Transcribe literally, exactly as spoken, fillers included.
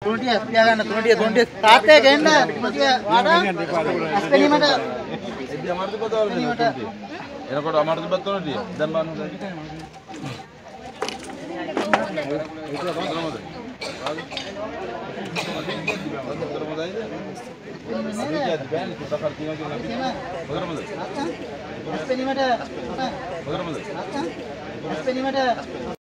තුනටිය පියා ගන්න තුනටිය තුනටිය තාත්තේ ගේන්න තුනටිය වාඩා අස්පෙනීමට එද්දි අමාරුද බතවල තුනටිය එනකොට අමාරුද බත් තුනටිය දැන් බලන්න අස්පෙනීමට අස්පෙනීමට